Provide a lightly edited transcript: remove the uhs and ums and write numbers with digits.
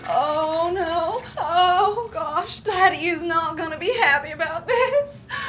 Oh no. Oh gosh, Daddy is not gonna be happy about this.